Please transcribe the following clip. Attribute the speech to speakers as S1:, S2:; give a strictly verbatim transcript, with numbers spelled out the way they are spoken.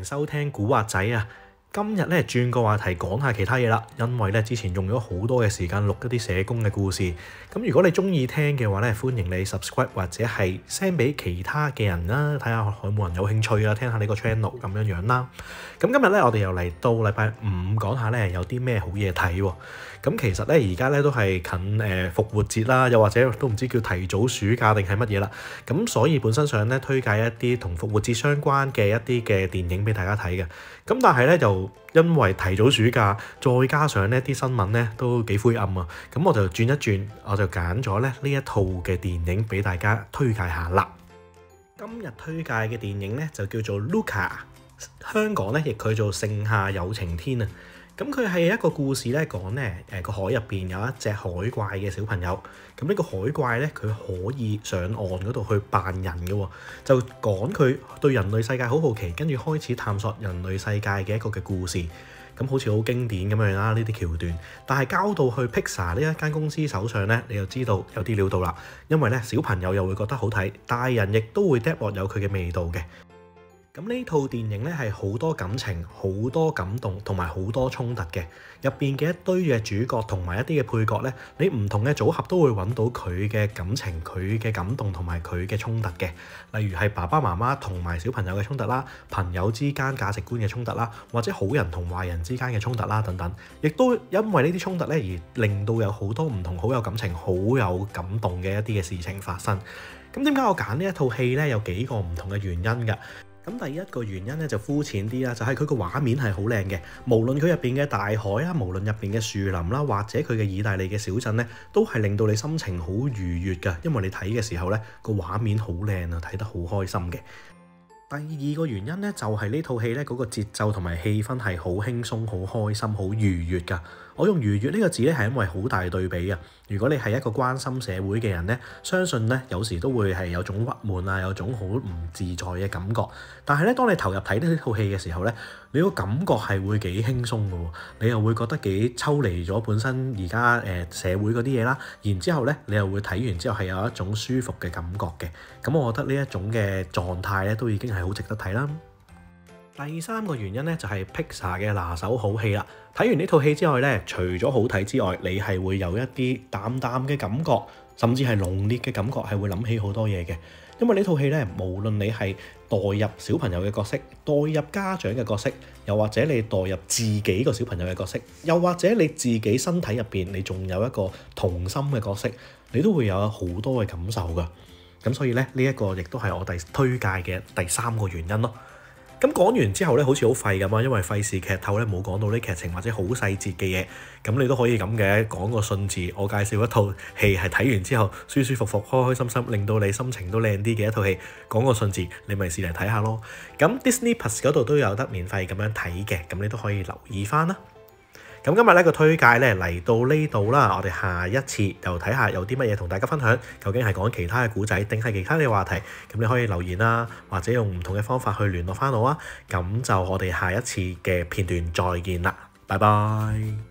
S1: 收聽古惑仔啊！今日咧轉個話題講下其他嘢啦，因為咧之前用咗好多嘅時間錄一啲社工嘅故事。咁如果你中意聽嘅話咧，歡迎你 subscribe 或者係 send 俾其他嘅人啦，睇下有冇人有興趣啊，聽下呢個 channel 咁樣樣啦。咁今日咧我哋又嚟到禮拜五講下咧有啲咩好嘢睇喎。咁其實咧而家咧都係近誒、呃、復活節啦，又或者都唔知叫提早暑假定係乜嘢啦。咁所以本身想咧推介一啲同復活節相關嘅一啲嘅電影俾大家睇嘅。咁但係咧就因為提早暑假，再加上呢啲新聞咧都幾灰暗啊，咁我就轉一轉，我就揀咗咧呢一套嘅電影俾大家推介下啦。今日推介嘅電影咧就叫做 Luca， 香港咧亦佢做盛夏有晴天啊。咁佢係一個故事咧，講咧誒個海入邊有一隻海怪嘅小朋友。咁呢個海怪咧，佢可以上岸嗰度去扮人嘅喎，就講佢對人類世界好好奇，跟住開始探索人類世界嘅一個嘅故事。咁好似好經典咁樣啦，呢啲橋段。但係交到去 Pixar 呢一間公司手上咧，你就知道有啲料到啦。因為咧小朋友又會覺得好睇，大人亦都會 drop 有佢嘅味道嘅。咁呢套電影咧係好多感情、好多感動同埋好多衝突嘅，入邊嘅一堆嘅主角同埋一啲嘅配角咧，你唔同嘅組合都會揾到佢嘅感情、佢嘅感動同埋佢嘅衝突嘅。例如係爸爸媽媽同埋小朋友嘅衝突啦，朋友之間價值觀嘅衝突啦，或者好人同壞人之間嘅衝突啦等等，亦都因為呢啲衝突咧而令到有好多唔同、好有感情、好有感動嘅一啲嘅事情發生。咁點解我揀呢一套戲咧？有幾個唔同嘅原因㗎。咁第一個原因咧就膚淺啲啦，就係佢個畫面係好靚嘅，無論佢入邊嘅大海啊，無論入邊嘅樹林啦，或者佢嘅意大利嘅小鎮咧，都係令到你心情好愉悅㗎，因為你睇嘅時候咧個畫面好靚啊，睇得好開心嘅。第二個原因咧就係呢套戲咧嗰個節奏同埋氣氛係好輕鬆、好開心、好愉悅㗎。我用愉悅呢個字咧係因為好大對比啊！如果你係一個關心社會嘅人咧，相信咧有時都會係有種鬱悶啊，有種好唔自在嘅感覺。但係咧，當你投入睇呢套戲嘅時候咧，你個感覺係會幾輕鬆嘅喎，你又會覺得幾抽離咗本身而家誒社會嗰啲嘢啦。然之後咧，你又會睇完之後係有一種舒服嘅感覺嘅。咁我覺得呢一種嘅狀態咧，都已經係好值得睇啦。第三個原因咧就係 Pixar 嘅拿手好戲啦。睇完呢套戲之外咧，除咗好睇之外，你係會有一啲淡淡嘅感覺，甚至係濃烈嘅感覺，係會諗起好多嘢嘅。因為呢套戲咧，無論你係代入小朋友嘅角色，代入家長嘅角色，又或者你代入自己個小朋友嘅角色，又或者你自己身體入邊你仲有一個童心嘅角色，你都會有好多嘅感受㗎。咁所以咧，呢一個亦都係我第推介嘅第三個原因咯。咁講完之後咧，好似好廢咁啊，因為費事劇透咧，冇講到啲劇情或者好細節嘅嘢。咁你都可以咁嘅講個信字，我介紹一套戲係睇完之後舒舒服服、開開心心，令到你心情都靚啲嘅一套戲，講個信字，你咪試嚟睇下咯。咁 Disney Plus 嗰度都有得免費咁樣睇嘅，咁你都可以留意翻啦。咁今日呢個推介咧嚟到呢度啦，我哋下一次就睇下有啲乜嘢同大家分享，究竟係講其他嘅故仔定係其他嘅話題，咁你可以留言啦，或者用唔同嘅方法去聯絡翻我啊。咁就我哋下一次嘅片段再見啦，拜拜。